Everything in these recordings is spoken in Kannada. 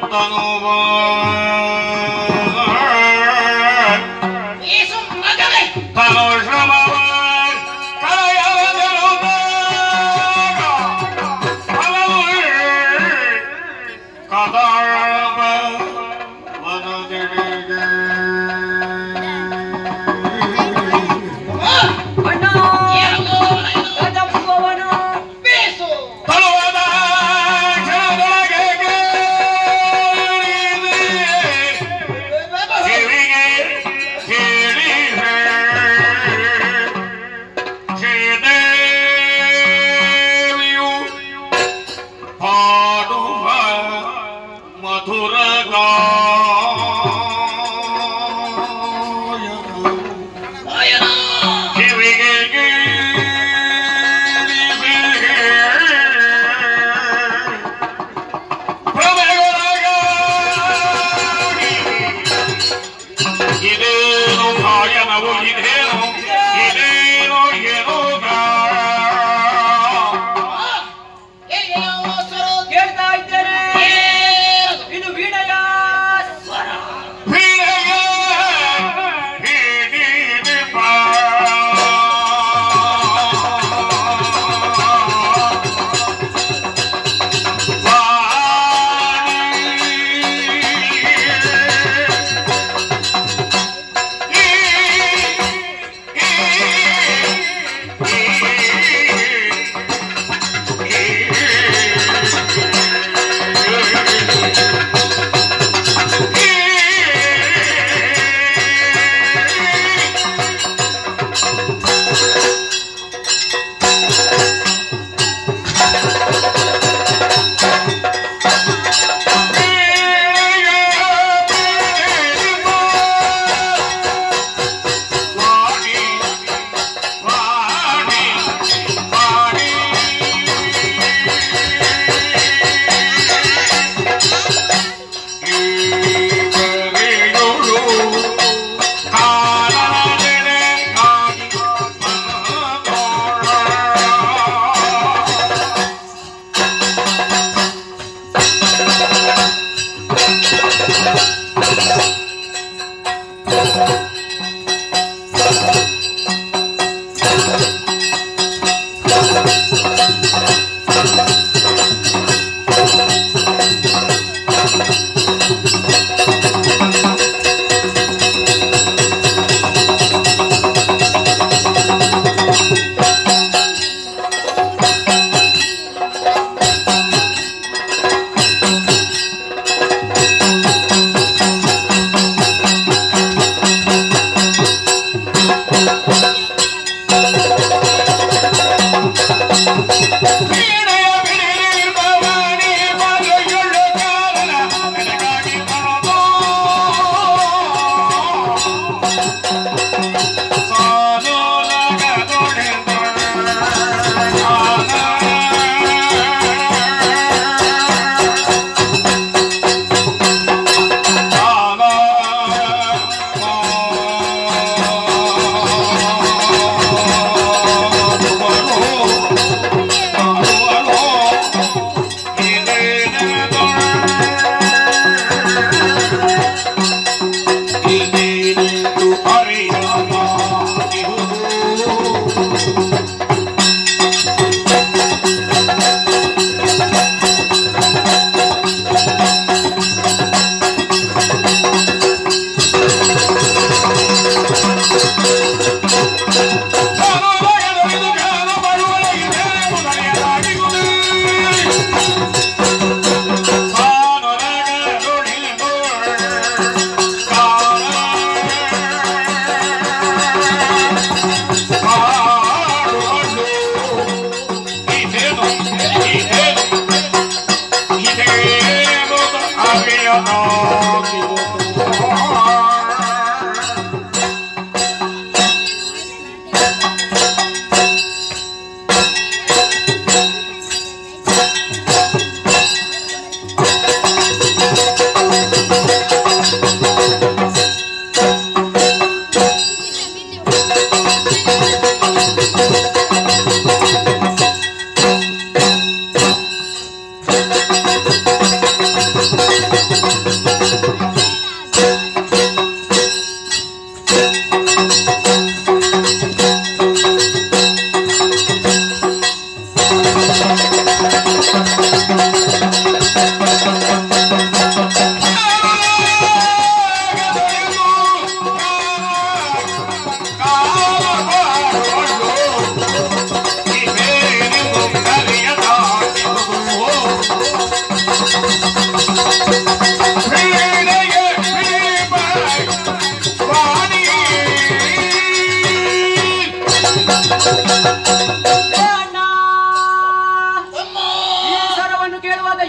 Hey!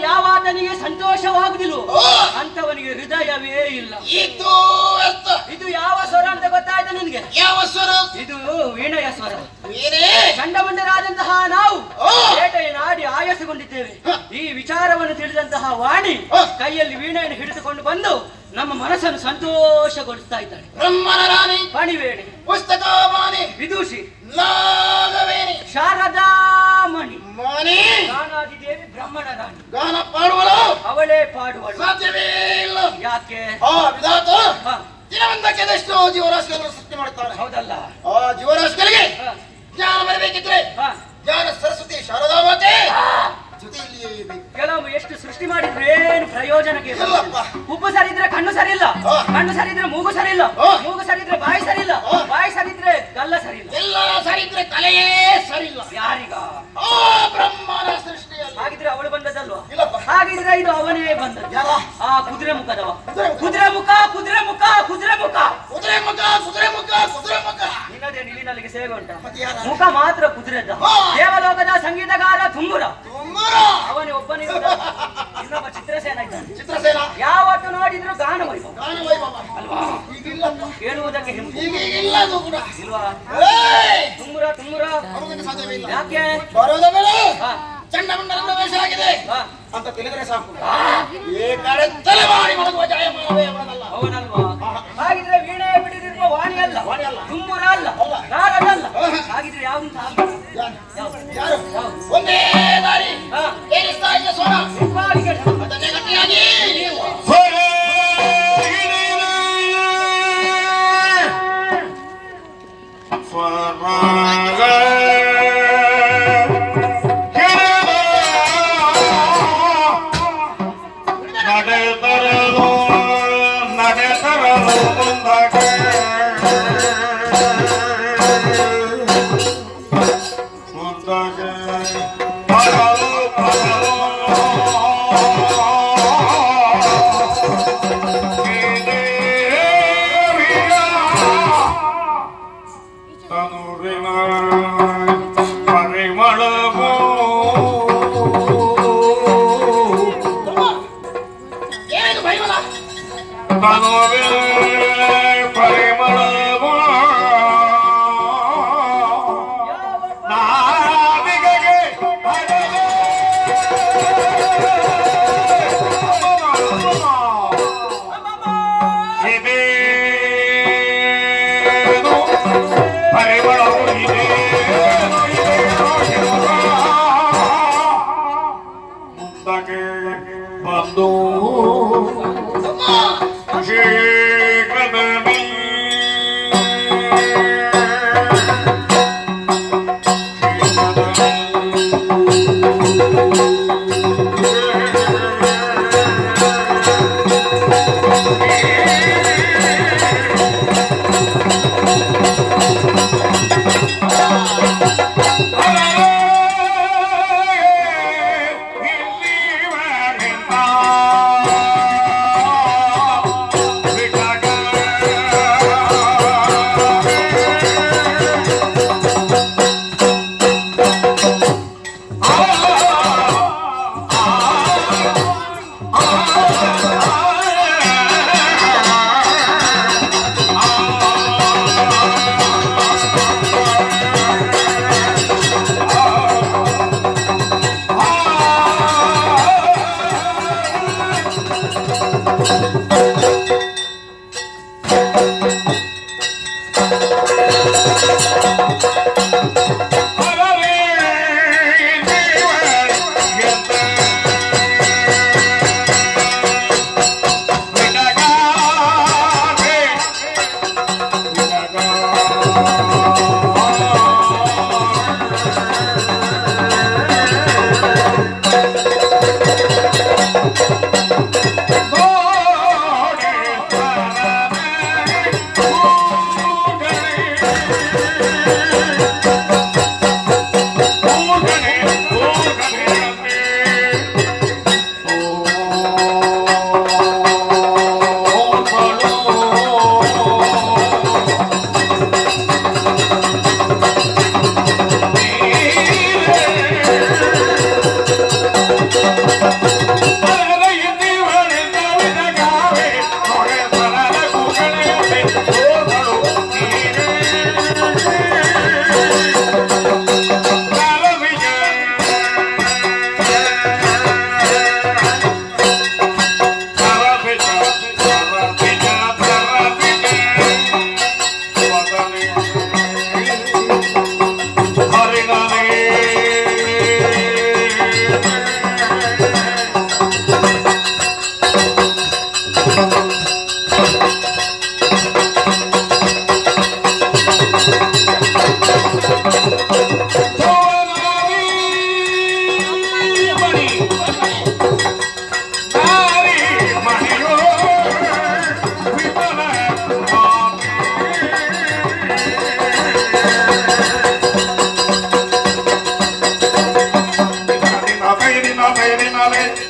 ಯಾವಾತನಿಗೆ ಸಂತೋಷವಾಗುದಿಲ್ವೋ ಅಂತವನಿಗೆ ಹೃದಯವೇ ಇಲ್ಲ. ಇದು ಯಾವ ಸ್ವರ ಅಂತ ಗೊತ್ತಾಯ್ತು ನಿನ್ಗೆ? ಯಾವ ಸ್ವರ? ಇದು ವೀಣೆಯ ಸ್ವರ. ಚಂಡಮಂಡರಾದಂತಹ ನಾವು ಬೇಟೆಯ ನಾಡಿ ಆಯಾಸಗೊಂಡಿದ್ದೇವೆ. ಈ ವಿಚಾರವನ್ನು ತಿಳಿದಂತಹ ವಾಣಿ ಕೈಯಲ್ಲಿ ವೀಣೆಯನ್ನು ಹಿಡಿದುಕೊಂಡು ಬಂದು ನಮ್ಮ ಮನಸ್ಸನ್ನು ಸಂತೋಷಗೊಳಿಸ್ತಾ ಇದ್ದಾಳೆ. ಬ್ರಹ್ಮನ ರಾಣಿ, ಪಣಿವೇಣಿ, ಪುಸ್ತಕವಾಣಿ, ವಿದೂಷಿ, ನಾಗವೇಣಿ, ಶಾರದಾ ಮಣಿ, ಮಣಿ, ಗಾನಾದಿದೇವಿ ಬ್ರಹ್ಮಣ ರಾಣಿ. ಗಾನ ಪಾಡುವಳು ಅವಳೇ ಪಾಡುವಳು. ಸಾಧ್ಯವೇ ಇಲ್ಲ. ಯಾಕೆ? ವಿಧಾತ ದಿನವೊಂದಕ್ಕೆ ಅದೆಷ್ಟೋ ಜೀವರಾಶಿಗಳನ್ನು ಸೃಷ್ಟಿ ಮಾಡುತ್ತಾರೆ. ಹೌದಲ್ಲ? ಆ ಜೀವರಾಶಿಗಳಿಗೆ ಜ್ಞಾನ ಬರಬೇಕಿದ್ರೆ ಜ್ಞಾನ ಸರಸ್ವತಿ ಶಾರದಾ ಮಾತೆ ಜೊತೆಯಲ್ಲಿಯೇ ಬೇಕು. ಕೆಲವು ಎಷ್ಟು ಸೃಷ್ಟಿ ಮಾಡಿದ್ರೆ ಏನು ಪ್ರಯೋಜನಕ್ಕೆ? ಉಪ್ಪು ಸರಿದ್ರೆ ಕಣ್ಣು ಸರಿ ಇಲ್ಲ, ಕಣ್ಣು ಸರಿದ್ರೆ ಮೂಗು ಸರಿ ಇಲ್ಲ, ಮೂಗು ಸರಿದ್ರೆ ಬಾಯಿ ಸರಿ ಇಲ್ಲ, ಬಾಯಿ ಸರಿದ್ರೆ ಗಲ್ಲ ಸರಿ ಇಲ್ಲ, ಎಲ್ಲ ಸರಿದ್ರೆ ತಲೆಯೇ ಸರಿ ಇಲ್ಲ. ಯಾರಿಗ? ಬ್ರಹ್ಮನ ಸೃಷ್ಟಿಯಲ್ಲಿ. ಹಾಗಿದ್ರೆ ಅವಳು ಬಂದದಲ್ವಾ? ಇಲ್ಲಪ್ಪ. ಹಾಗಿದ್ರೆ ಇದು ಅವನೇ ಬಂದದ್ದು. ಆ ಕುದುರೆ ಮುಖದವ. ಕುದುರೆ ಮುಖ, ಕುದುರೆ ಮುಖ, ಕುದುರೆ ಮುಖ, ಕುದುರೆ ಮುಖ, ಕುದುರೆ ಮುಖ, ಕುದುರೆ ಮುಖ. ನಿನ್ನದೇ ನಿಲ್ಲಿನಲ್ಲಿಗೆ ಸೇವೆ ಉಂಟ. ಮುಖ ಮಾತ್ರ ಕುದುರೆದ. ದೇವಲೋಕದ ಸಂಗೀತಗಾರ ತುಂಬುರ. ಅವನೇ ಒಬ್ಬನೇ. ಇನ್ನೊಬ್ಬ ಚಿತ್ರಸೇನ ಇದ್ದಾನೆ. ಚಿತ್ರಸೇನ ಯಾವತ್ತು ನೋಡಿದ್ರು ಗಾನ ವೈಭವ ಅಲ್ವಾ? ಕೇಳುವುದಕ್ಕೆ ಇಲ್ವಾ? ತುಂಬುರ ತುಂಬುರ. ಯಾಕೆ ಬರೋದ ಮೇಲೆ ಚಂಡಮಂಡಲದ ವೇಷ ಆಗಿದೆ ಅಂತ ತಿಳಿದ್ರೆ ಸಾಕು. ಈ ಕಡೆ ತಲೆ ಮಾಡಿ ಮಲಗುವ ಜಾಯಮಾನವೇ ಅವನಲ್ಲ. ಅವನಲ್ವಾ? ಹಾಗಿದ್ರೆ ವೀಣೆ ಬಿಡಿದಿರುವ ವಾಣಿ ಅಲ್ಲ, ತುಂಬುರ ಅಲ್ಲ, ನಾರದಲ್ಲ. ಹಾಗಿದ್ರೆ ಯಾವ್ದು? ಒಂದೇ ದಾರಿ ಏರಿಸ್ತಾ ಇದೆ ಸ್ವರ. ಅದನ್ನೇ ಗಟ್ಟಿಯಾಗಿ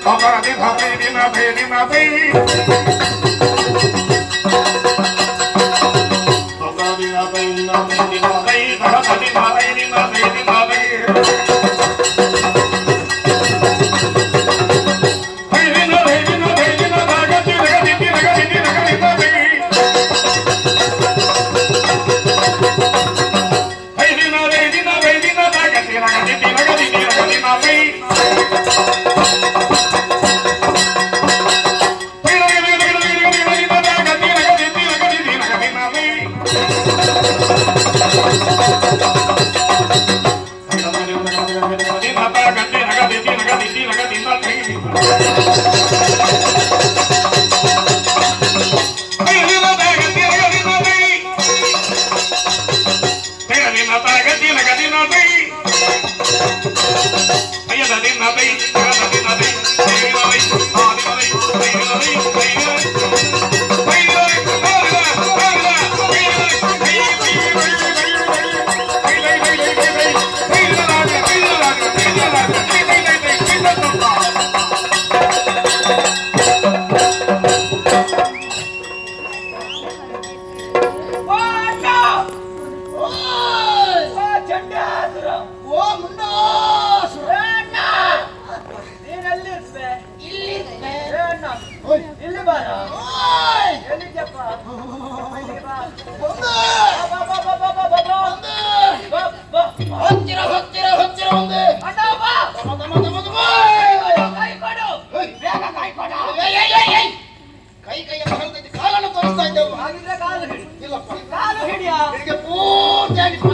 ಪೂರ್ತಿ